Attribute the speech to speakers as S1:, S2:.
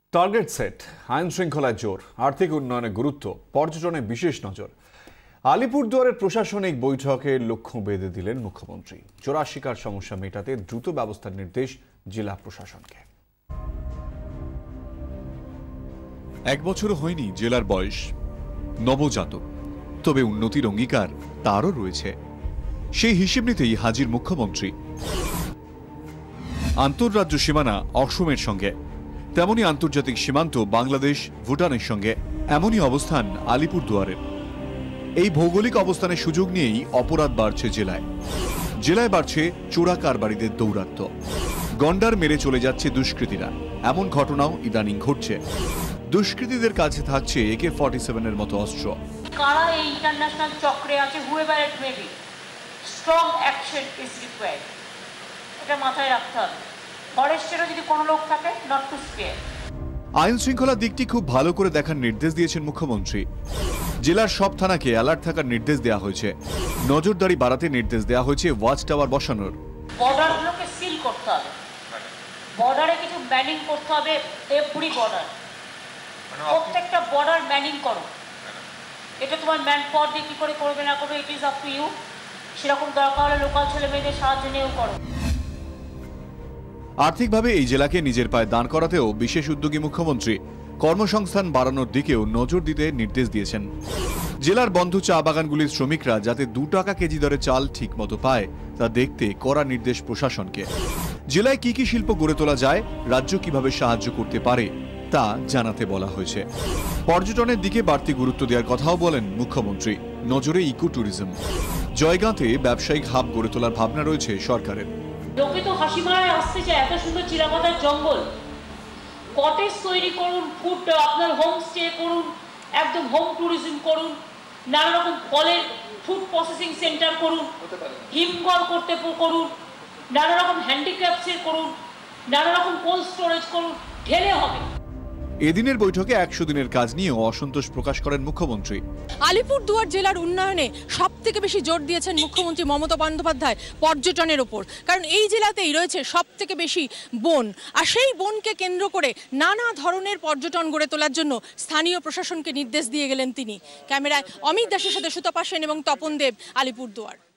S1: Target set, আইন শৃঙ্খলায় জোর, আর্থিক উন্নয়নে গুরুত্ব, পর্যটনে বিশেষ নজর। আলিপুরদুয়ারের প্রশাসনিক বৈঠকে লক্ষ্য বেঁধে দিলেন মুখ্যমন্ত্রী। চোরা শিকার সমস্যা মেটাতে দ্রুত ব্যবস্থার নির্দেশ জেলা প্রশাসনকে।
S2: 1 বছরও হয়নি জেলার বয়স, নবজাতক, তবে উন্নতির অঙ্গীকার তারও রয়েছে। সেই হিসেব নিতেই হাজির মুখ্যমন্ত্রী। আন্তঃরাজ্য সীমানা অসমের সঙ্গে, তেমনি আন্তর্জাতিক সীমান্ত বাংলাদেশ ভুটানের সঙ্গে, এমনই অবস্থান আলিপুরদুয়ারের। এই ভৌগোলিক অবস্থানের সুযোগ নিয়েই অপরাধ বাড়ছে জেলায়। জেলায় বাড়ছে চোরা কারবারিদের দৌরাত্ম্য। গন্ডার মেরে চলে যাচ্ছে দুষ্কৃতীরা, এমন ঘটনাও ইদানিং ঘটছে। দুষ্কৃতীদের কাছে থাকছে AK-47 এর মতো অস্ত্র।
S3: কারা এই ইন্টারন্যাশনাল চক্রে আছে, however it may be, strong action is required. এটা মাথায় রাখতে হবে। ফরেস্টেরও যদি কোনো লোক থাকে, নট টু স্পেয়ার।
S2: আইন শৃঙ্খলার দিকটি খুব ভালো করে দেখার নির্দেশ দিয়েছেন মুখ্যমন্ত্রী। জেলার সব থানাকে অ্যালার্ট থাকার নির্দেশ দেওয়া হয়েছে। নজরদারি বাড়াতে নির্দেশ দেওয়া হয়েছে ওয়াচ টাওয়ার বসানোর।
S3: বর্ডারগুলোকে সিল করতে হবে, বর্ডারে কিছু ম্যানিং করতে হবে। এভরি বর্ডার, প্রত্যেকটা বর্ডার ম্যানিং করো। এটা তোমার ম্যান পাওয়ার দিয়ে কি করে করবে না করবে, it is up to you. সেরকম দরকার হলে লোকাল ছেলে মেয়েদের সাহায্য নিয়েও করো।
S2: আর্থিকভাবে এই জেলাকে নিজের পায়ে দাঁড় করাতেও বিশেষ উদ্যোগী মুখ্যমন্ত্রী। কর্মসংস্থান বাড়ানোর দিকেও নজর দিতে নির্দেশ দিয়েছেন। জেলার বন্ধ চা বাগানগুলির শ্রমিকরা যাতে 2 টাকা কেজি দরে চাল ঠিক মতো পায় তা দেখতে কড়া নির্দেশ প্রশাসনকে। জেলায় কি কি শিল্প গড়ে তোলা যায়, রাজ্য কিভাবে সাহায্য করতে পারে তা জানাতে বলা হয়েছে। পর্যটনের দিকে বাড়তি গুরুত্ব দেওয়ার কথাও বলেন মুখ্যমন্ত্রী। নজরে ইকো ট্যুরিজম। জয়গাঁতে ব্যবসায়িক হাব গড়ে তোলার ভাবনা রয়েছে সরকারের।
S3: লোকে তো হাসি মারায় আসতে চায়, এত সুন্দর চিরাপাতার জঙ্গল। কটেজ তৈরি করুন, ফুড আপনার হোমস্টে করুন, একদম হোম ট্যুরিজম করুন, নানা রকম ফলের ফুড প্রসেসিং সেন্টার করুন, হিমঘর করতে করুন, নানা রকম হ্যান্ডিক্রাফটসের করুন, নানা রকম কোল্ড স্টোরেজ করুন, ঢেলে হবে।
S2: এদিনের বৈঠকে 100 দিনের কাজ নিয়েও অসন্তোষ প্রকাশ করেন মুখ্যমন্ত্রী।
S4: আলিপুরদুয়ার জেলার উন্নয়নে সবথেকে বেশি জোর দিয়েছেন মুখ্যমন্ত্রী মমতা বন্দ্যোপাধ্যায় পর্যটনের ওপর। কারণ এই জেলাতেই রয়েছে সবথেকে বেশি বন, আর সেই বনকে কেন্দ্র করে নানা ধরনের পর্যটন গড়ে তোলার জন্য স্থানীয় প্রশাসনকে নির্দেশ দিয়ে গেলেন তিনি। ক্যামেরায় অমিত দাসের সাথে সুতপা সেন এবং তপন দেব, আলিপুরদুয়ার।